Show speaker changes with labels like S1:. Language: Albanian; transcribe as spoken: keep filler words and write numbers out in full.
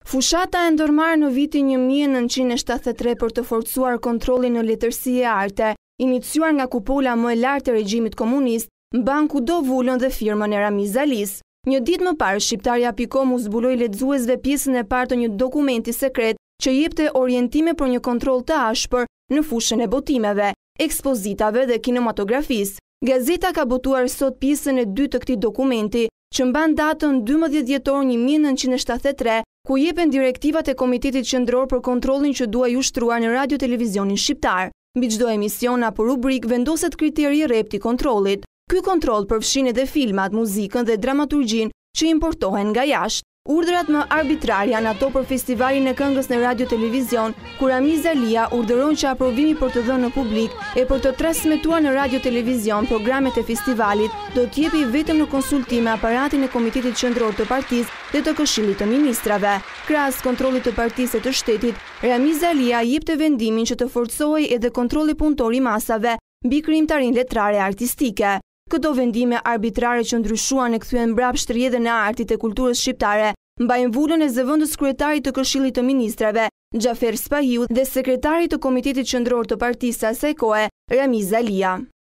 S1: Fushata e ndërmarrë në vitin një mijë e nëntëqind e shtatëdhjetë e tre për të forcuar kontrollin në letërsi e arte, iniciuar nga kupola më e lartë e regjimit komunist, mban kudo vulën dhe firmën e Ramiz Alis. Një ditë më parë, shqiptarja punkt com u zbuloi lexuesve pjesën e parë të një dokumenti sekret që jepte orientime për një kontroll të ashpër në fushën e botimeve, ekspozitave dhe kinematografisë. Gazeta ka botuar sot pjesën e dytë të këtij dokumenti, që mban datën dymbëdhjetë dhjetor një mijë e nëntëqind e shtatëdhjetë e tre, ku jepen direktivat e Komitetit Qendror për kontrollin që duhej ushtruar në radio televizionin shqiptar. Mbi çdo emision apo rubrik vendoset kriteri i rrept i kontrollit. Ky kontroll përfshin edhe filmat, muzikën dhe dramaturgjinë që importohen nga jashtë. Urdhrat më arbitrar janë ato për festivalin e këngës në radio televizion, ku Ramiz Alia urdhëron që aprovimi për të dhënë në publik e për të transmetuar në radio televizion programet e festivalit do të jepi vetëm në konsultime aparatin e Komitetit Qendror të Partisë dhe të Këshillit të Ministrave. Krahas kontrollit të Partisë e të Shtetit, Ramiz Alia jepte vendimin që të forcohej edhe kontrolli punëtor i masave mbi krijimtarinë letrare e artistike. Këto vendime arbitrare që ndryshuan e kthyen mbrapsht rrjedhën e artit e kulturës shqiptare, mbajnë vulën e zëvendës kryetarit të Këshillit të Ministrave, Xhafer Spahiu, dhe sekretarit të Komitetit Qendror të Partisë së asaj kohe, Ramiz Alia.